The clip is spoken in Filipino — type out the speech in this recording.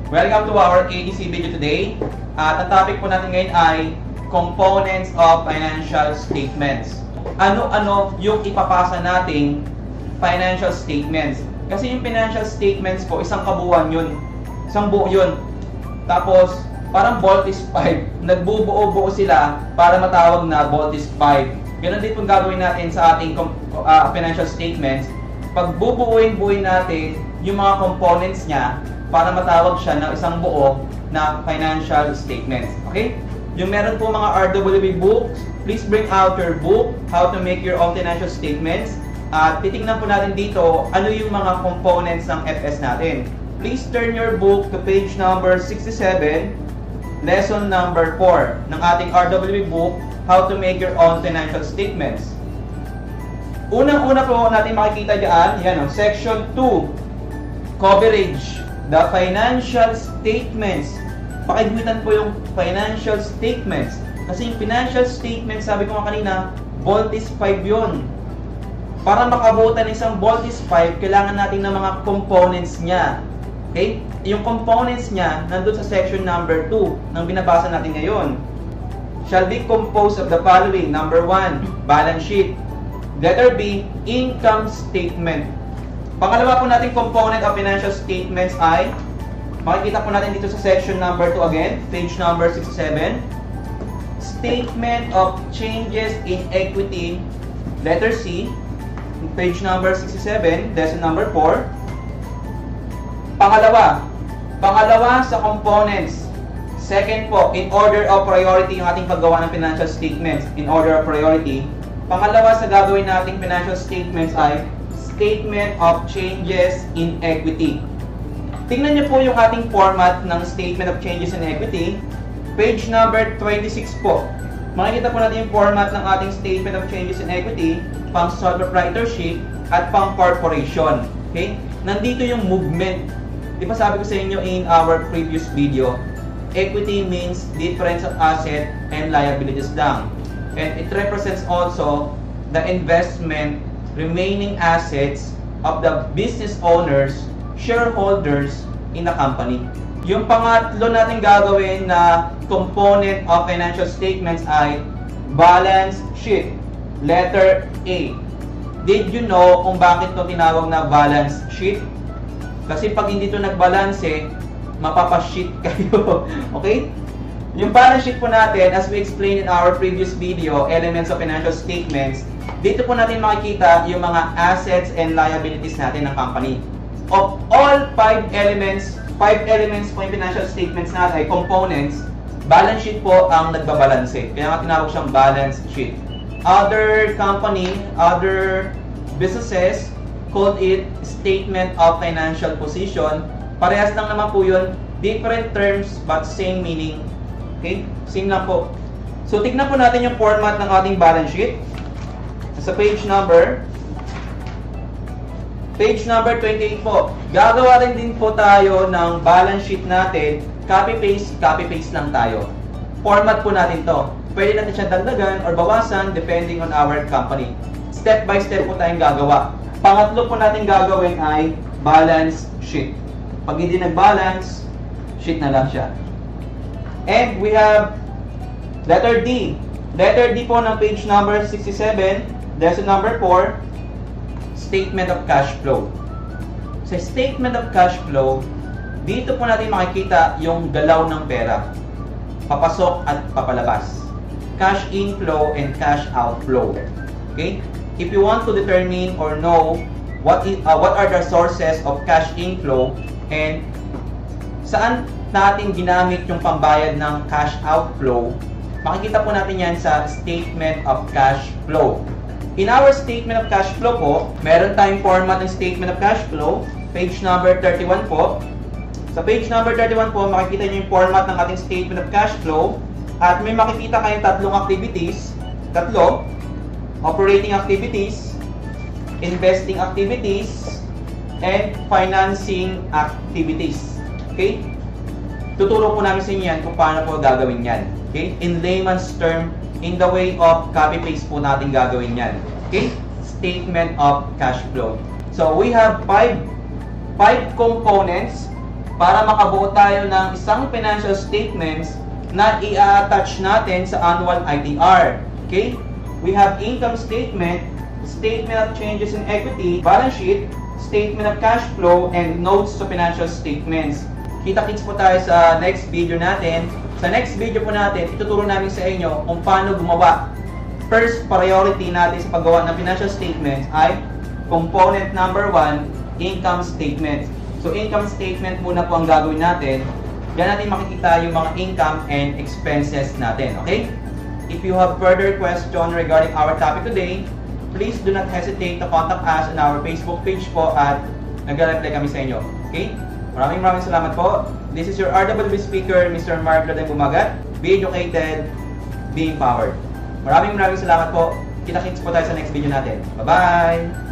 Welcome to our ATC video today. At ang topic po natin ngayon ay components of financial statements. Ano-ano yung ipapasa nating financial statements? Kasi yung financial statements po, isang kabuuan yun. Isang buo yun. Tapos, parang voltage pipe. Nagbubuo-buo sila para matawag na voltage pipe. Ganun din po gagawin natin sa ating financial statements. Pag bubuuin natin yung mga components niya para matawag siya ng isang buo na financial statements. Okay? Yung meron po mga RWB Books, please bring out your book, how to make your own financial statements. At titingnan po natin dito, ano yung mga components ng FS natin. Please turn your book to page number 67, lesson number 4 ng ating RWB Book, how to make your own financial statements. Unang-una po natin makikita dyan, yan o, section 2, coverage. The financial statements. Pakiguhitan po yung financial statements. Kasi yung financial statements, sabi ko nga kanina, voltage 5 yun. Para makabutan ng isang voltage 5, kailangan natin ng mga components niya. Okay? Yung components niya, nandun sa section number 2 ng binabasa natin ngayon. Shall be composed of the following. Number 1, balance sheet. Letter B, income statement. Pangalawa po natin component of financial statements ay, makikita po natin dito sa section number 2 again, page number 67. Statement of changes in equity, letter C, page number 67, lesson number 4. Pangalawa sa components. Second po, in order of priority yung ating paggawa ng financial statements, in order of priority. Pangalawa sa gagawin nating financial statements ay statement of changes in equity. Tingnan niyo po yung ating format ng statement of changes in equity. Page number 26 po. Makikita po natin yung format ng ating statement of changes in equity, pang sole proprietorship at pang corporation. Okay? Nandito yung movement. Di ba sabi ko sa inyo in our previous video, equity means difference of asset and liabilities lang. And it represents also the investment remaining assets of the business owners, shareholders in the company. Yung pangatlo natin gagawin na component of financial statements ay balance sheet. Letter A. Did you know kung bakit ito tinawag na balance sheet? Kasi pag hindi ito nagbalanse, mapapasheet kayo. Okay? Yung balance sheet po natin, as we explained in our previous video, elements of financial statements, dito po natin makikita yung mga assets and liabilities natin ng company. Of all 5 elements po yung financial statements natin ay components, balance sheet po ang nagbabalanse. Kaya nga tinawag siyang balance sheet. Other company, other businesses called it statement of financial position. Parehas lang naman po yun, different terms but same meaning. Okay? Same lang po. So tignan po natin yung format ng ating balance sheet. Sa page number 28 po. Gagawa rin din po tayo ng balance sheet natin. Copy-paste lang tayo. Format po natin to. Pwede natin siya dagdagan or bawasan depending on our company. Step by step po tayong gagawa. Pangatlo po natin gagawin ay balance sheet. Pag hindi nag-balance, sheet na lang siya. And we have letter D. Letter D po ng page number 67. Lesson number 4, statement of cash flow. Sa statement of cash flow, dito po natin makikita yung galaw ng pera. Papasok at papalabas. Cash inflow and cash outflow. Okay? If you want to determine or know what are the sources of cash inflow and saan natin ginamit yung pambayad ng cash outflow, makikita po natin yan sa statement of cash flow. In our statement of cash flow po, meron tayong format ng statement of cash flow, page number 31 po. Sa page number 31 po, makikita nyo yung format ng ating statement of cash flow at may makikita kayong tatlong activities. Tatlo, operating activities, investing activities, and financing activities. Okay? Tuturo po namin sa inyo yan kung paano po gagawin yan. Okay? In layman's term, in the way of copy-paste po natin gagawin yan. Okay? Statement of cash flow. So, we have five components para makabuo tayo ng isang financial statements na i-attach natin sa annual ITR. Okay? We have income statement, statement of changes in equity, balance sheet, statement of cash flow, and notes to financial statements. Kita-kits po tayo sa next video natin. Sa next video po natin, ituturo namin sa inyo kung paano gumawa. First priority natin sa paggawa ng financial statements ay component number 1, income statement. So, income statement muna po ang gagawin natin. Diyan natin makikita yung mga income and expenses natin. Okay? If you have further question regarding our topic today, please do not hesitate to contact us on our Facebook page po at nag-reply kami sa inyo. Okay? Maraming salamat po. This is your RWB speaker, Mr. Mark Bumagat. Be educated, be empowered. Maraming salamat po. Kita-kits po tayo sa next video natin. Bye-bye!